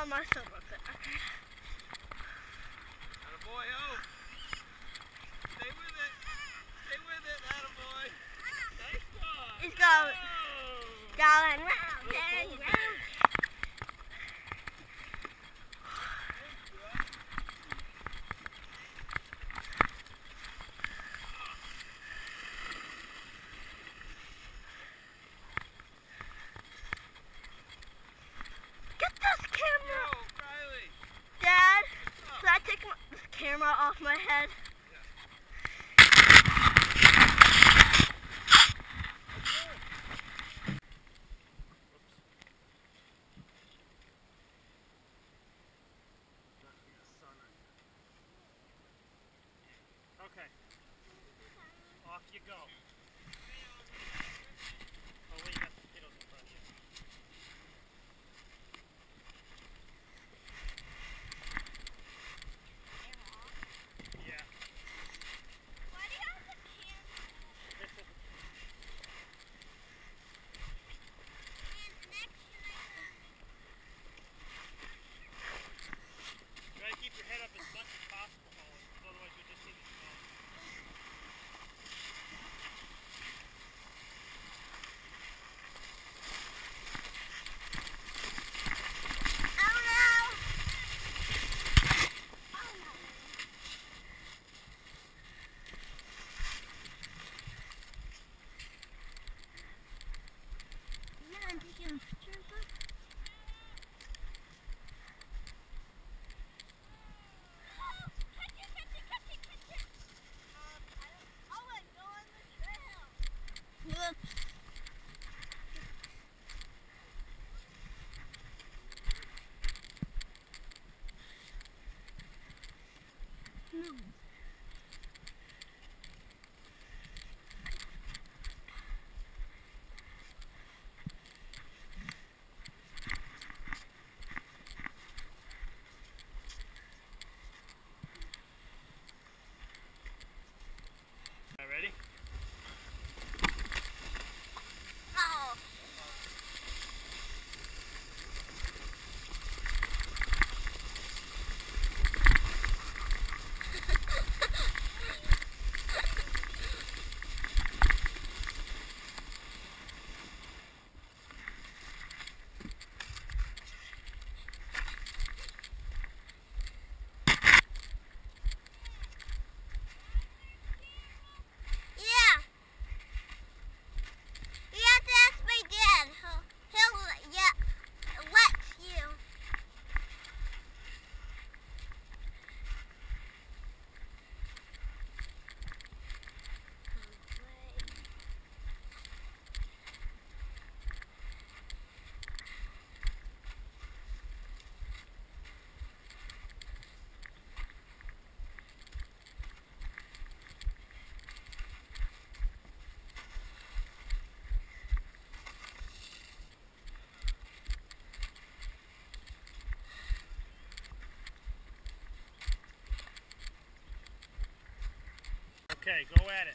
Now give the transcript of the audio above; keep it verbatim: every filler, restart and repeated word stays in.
on myself up there. Okay. Attaboy, oh. Stay with it. Stay with it, attaboy. Nice one. He's going. Oh. Going round and round. Get this camera. Yo, Riley. Dad, should I take my, this camera off my head? Okay. Off you go. Oh, wait, you got the kiddos in front of you. Yeah. Why do you have the camera? Try to keep your head up as much as possible, Owen, because otherwise you'll just see the smoke. No. Ready? Oh. Okay, go at it.